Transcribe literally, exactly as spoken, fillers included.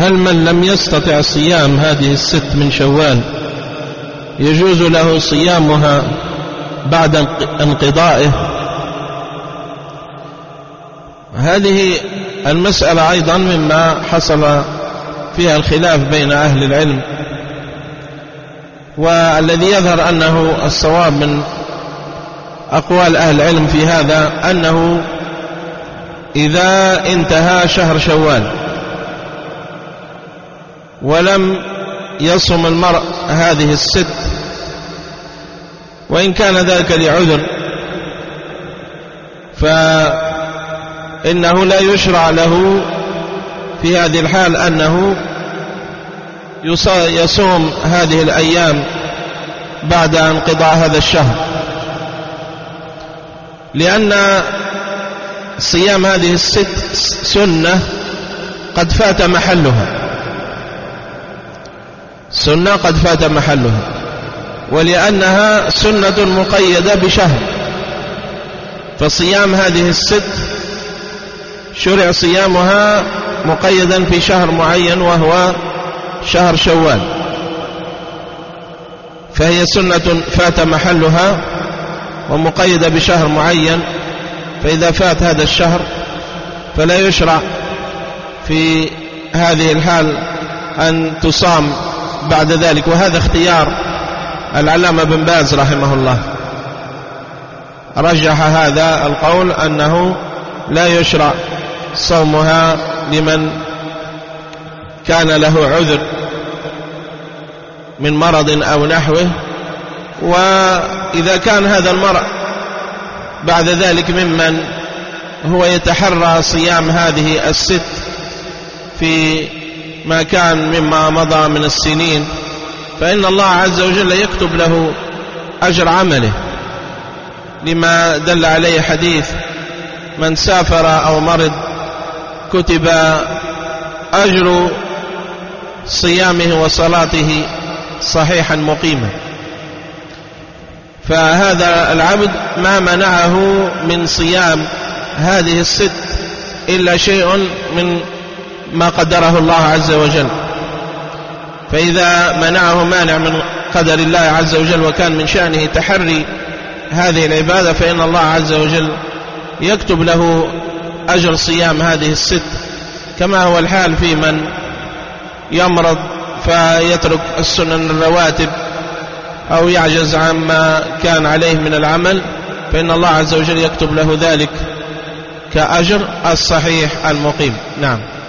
هل من لم يستطع صيام هذه الست من شوال يجوز له صيامها بعد انقضائه؟ هذه المسألة أيضا مما حصل فيها الخلاف بين أهل العلم، والذي يظهر أنه الصواب من أقوال أهل العلم في هذا أنه إذا انتهى شهر شوال ولم يصم المرء هذه الست، وإن كان ذلك لعذر، فإنه لا يشرع له في هذه الحال أنه يصوم هذه الأيام بعد انقضاء هذا الشهر، لأن صيام هذه الست سنة قد فات محلها، سنة قد فات محلها، ولأنها سنة مقيدة بشهر، فصيام هذه الست شرع صيامها مقيدا في شهر معين وهو شهر شوال، فهي سنة فات محلها ومقيدة بشهر معين، فإذا فات هذا الشهر فلا يشرع في هذه الحال أن تصام بعد ذلك. وهذا اختيار العلامة بن باز رحمه الله، رجح هذا القول أنه لا يشرع صومها لمن كان له عذر من مرض أو نحوه. وإذا كان هذا المرء بعد ذلك ممن هو يتحرى صيام هذه الست في ما كان مما مضى من السنين، فإن الله عز وجل يكتب له أجر عمله، لما دل عليه حديث من سافر أو مرض كتب أجر صيامه وصلاته صحيحا مقيما. فهذا العبد ما منعه من صيام هذه الست إلا شيء من ما قدره الله عز وجل، فإذا منعه مانع من قدر الله عز وجل وكان من شأنه تحري هذه العبادة، فإن الله عز وجل يكتب له أجر صيام هذه الست، كما هو الحال في من يمرض فيترك السنن الرواتب أو يعجز عما كان عليه من العمل، فإن الله عز وجل يكتب له ذلك كأجر الصحيح المقيم. نعم.